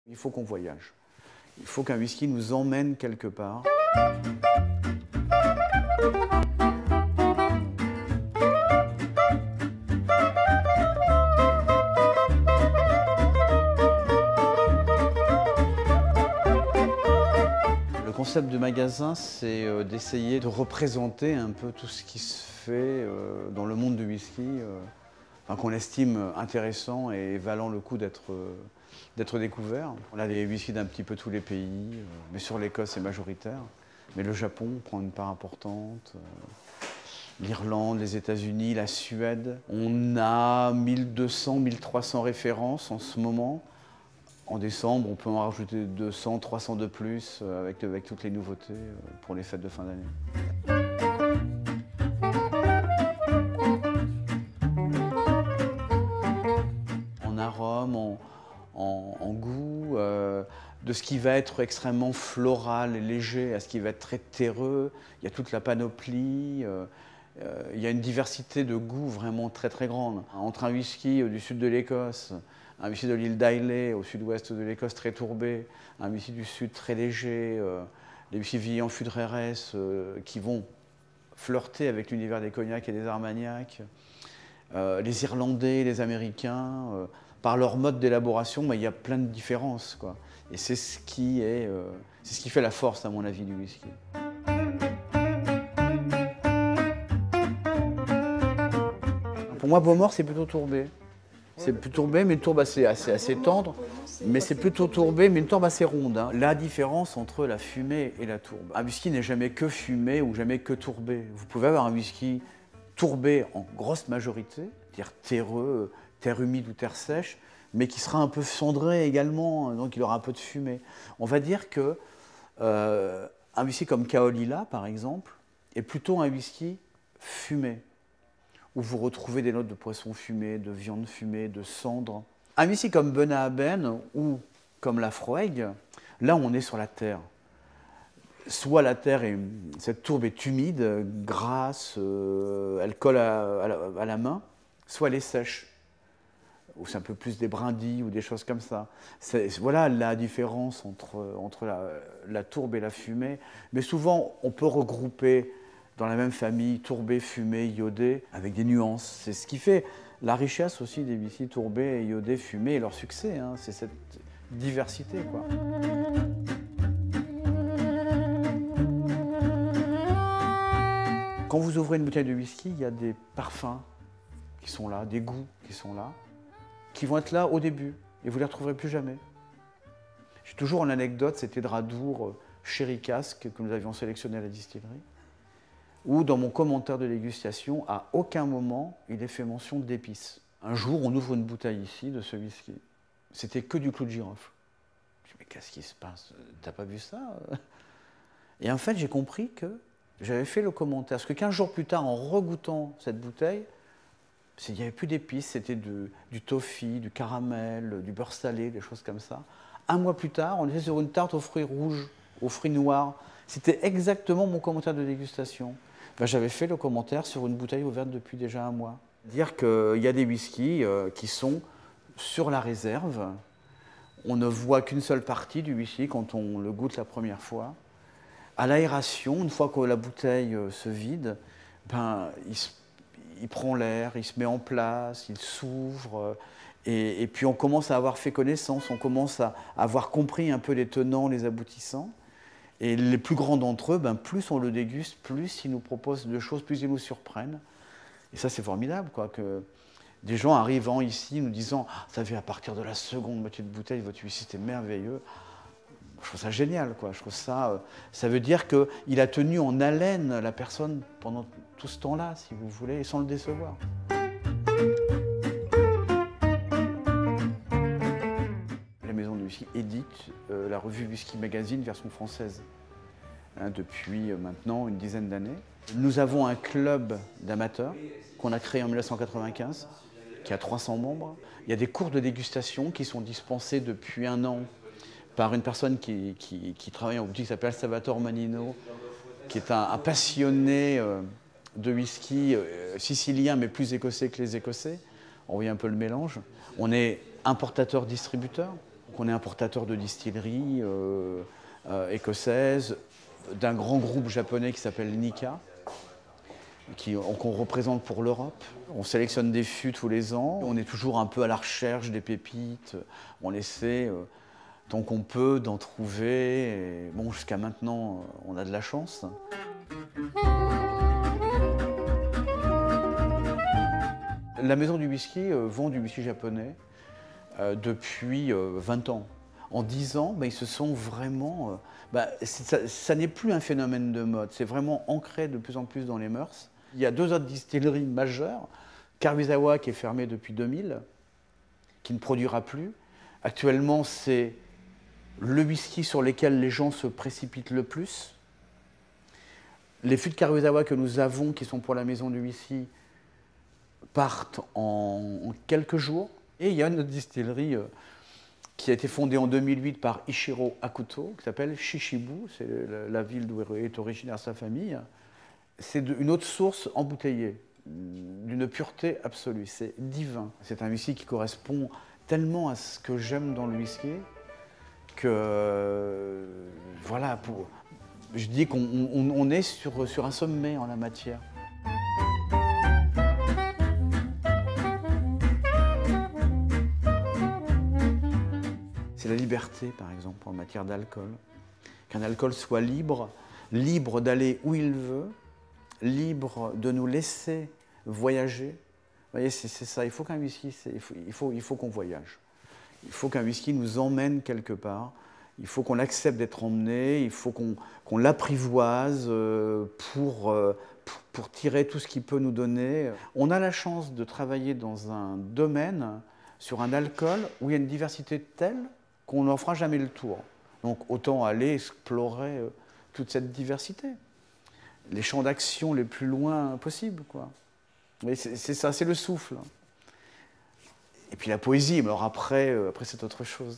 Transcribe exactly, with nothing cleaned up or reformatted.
Il faut qu'on voyage. Il faut qu'un whisky nous emmène quelque part. Le concept du magasin, c'est euh, d'essayer de représenter un peu tout ce qui se fait euh, dans le monde du whisky, euh, enfin, qu'on estime intéressant et valant le coup d'être euh, d'être découvert. On a des whiskies d'un petit peu tous les pays, euh, mais sur l'Écosse c'est majoritaire. Mais le Japon prend une part importante, euh, l'Irlande, les États-Unis, la Suède. On a mille deux cents, mille trois cents références en ce moment. En décembre, on peut en rajouter deux cents, trois cents de plus euh, avec, avec toutes les nouveautés euh, pour les fêtes de fin d'année. En arôme, en, en, en goût, euh, de ce qui va être extrêmement floral et léger à ce qui va être très terreux. Il y a toute la panoplie. Euh, euh, il y a une diversité de goûts vraiment très très grande. Entre un whisky du sud de l'Écosse, un whisky de l'île d'Islay au sud-ouest de l'Écosse très tourbé, un whisky du sud très léger, euh, les whisky vieillis en fût de Rérès euh, qui vont flirter avec l'univers des cognacs et des armagnacs. Euh, les Irlandais, les Américains, euh, par leur mode d'élaboration, bah, il y a plein de différences, quoi. Et c'est ce qui est, euh, c'est ce qui fait la force, à mon avis, du whisky. Pour moi, Beaumort, c'est plutôt tourbé. C'est plutôt tourbé, mais une tourbe assez, assez, assez tendre. Mais c'est plutôt tourbé, mais une tourbe assez ronde. Hein. La différence entre la fumée et la tourbe. Un whisky n'est jamais que fumé ou jamais que tourbé. Vous pouvez avoir un whisky tourbé en grosse majorité, c'est-à-dire terreux, terre humide ou terre sèche, mais qui sera un peu cendré également, donc il aura un peu de fumée. On va dire que euh, un whisky comme Kaolila, par exemple, est plutôt un whisky fumé, où vous retrouvez des notes de poisson fumé, de viande fumée, de cendre. Un whisky comme Bunnahabhain ou comme Laphroaig, là on est sur la terre. Soit la terre, est, cette tourbe est humide, grasse, euh, elle colle à, à, la, à la main, soit elle est sèche, ou c'est un peu plus des brindilles ou des choses comme ça. Voilà la différence entre, entre la, la tourbe et la fumée. Mais souvent, on peut regrouper dans la même famille tourbé, fumé, iodé, avec des nuances. C'est ce qui fait la richesse aussi des whisky tourbés, iodés, fumés et leur succès. Hein. C'est cette diversité, quoi. Quand vous ouvrez une bouteille de whisky, il y a des parfums qui sont là, des goûts qui sont là, qui vont être là au début, et vous ne les retrouverez plus jamais. J'ai toujours une anecdote, c'était de Radour Sherry Cask que nous avions sélectionné à la distillerie, où dans mon commentaire de dégustation, à aucun moment il est fait mention d'épices. Un jour, on ouvre une bouteille ici de ce whisky. C'était que du clou de girofle. Je me dis, mais qu'est-ce qui se passe? T'as pas vu ça? Et en fait, j'ai compris que j'avais fait le commentaire. Parce que quinze jours plus tard, en regoûtant cette bouteille, il n'y avait plus d'épices, c'était du toffee, du caramel, du beurre salé, des choses comme ça. Un mois plus tard, on était sur une tarte aux fruits rouges, aux fruits noirs. C'était exactement mon commentaire de dégustation. Ben, j'avais fait le commentaire sur une bouteille ouverte depuis déjà un mois. Dire qu'il y a des whiskies euh, qui sont sur la réserve. On ne voit qu'une seule partie du whisky quand on le goûte la première fois. À l'aération, une fois que la bouteille euh, se vide, ben, il, se, il prend l'air, il se met en place, il s'ouvre. Euh, et, et puis on commence à avoir fait connaissance, on commence à avoir compris un peu les tenants, les aboutissants. Et les plus grands d'entre eux, ben, plus on le déguste, plus ils nous proposent de choses, plus ils nous surprennent. Et ça, c'est formidable, quoi, que des gens arrivant ici nous disant ah, « ça fait à partir de la seconde moitié de bouteille, votre whisky, c'était merveilleux ». Je trouve ça génial, quoi. Je trouve ça, euh, ça veut dire qu'il a tenu en haleine la personne pendant tout ce temps-là, si vous voulez, et sans le décevoir. La maison de whisky édite euh, la revue Whisky Magazine version française hein, depuis euh, maintenant une dizaine d'années. Nous avons un club d'amateurs qu'on a créé en mille neuf cent quatre-vingt-quinze, qui a trois cents membres. Il y a des cours de dégustation qui sont dispensés depuis un an par une personne qui, qui, qui travaille en boutique qui s'appelle Salvatore Manino, qui est un, un passionné euh, de whisky euh, sicilien, mais plus écossais que les Écossais. On voit un peu le mélange. On est importateur-distributeur. qu'on est importateur de distilleries euh, euh, écossaises, d'un grand groupe japonais qui s'appelle Nikka, qu'on représente pour l'Europe. On sélectionne des fûts tous les ans, on est toujours un peu à la recherche des pépites, on essaie, euh, tant qu'on peut, d'en trouver. Et bon, jusqu'à maintenant, on a de la chance. La maison du whisky euh, vend du whisky japonais euh, depuis euh, vingt ans. En dix ans, bah, ils se sont vraiment... Euh, bah, ça, ça n'est plus un phénomène de mode, c'est vraiment ancré de plus en plus dans les mœurs. Il y a deux autres distilleries majeures. Karuizawa qui est fermée depuis deux mille, qui ne produira plus. Actuellement, c'est le whisky sur lequel les gens se précipitent le plus. Les fûts de Karuizawa que nous avons, qui sont pour la maison du whisky, partent en, en quelques jours. Et il y a une autre distillerie euh, qui a été fondée en deux mille huit par Ichiro Hakuto, qui s'appelle Shishibu, c'est la, la ville d'où est originaire sa famille. C'est une autre source embouteillée, d'une pureté absolue, c'est divin. C'est un whisky qui correspond tellement à ce que j'aime dans le whisky que, euh, voilà, pour, je dis qu'on on, on est sur, sur un sommet en la matière. C'est la liberté, par exemple, en matière d'alcool. Qu'un alcool soit libre, libre d'aller où il veut, libre de nous laisser voyager. Vous voyez, c'est ça. Il faut qu'un whisky, il faut, il faut, il faut qu'on voyage. Il faut qu'un whisky nous emmène quelque part. Il faut qu'on accepte d'être emmené. Il faut qu'on qu'on l'apprivoise pour, pour, pour tirer tout ce qu'il peut nous donner. On a la chance de travailler dans un domaine, sur un alcool, où il y a une diversité telle qu'on n'en fera jamais le tour. Donc autant aller explorer toute cette diversité. Les champs d'action les plus loin possible, quoi. C'est ça, c'est le souffle. Et puis la poésie, mais alors après, euh, après c'est autre chose.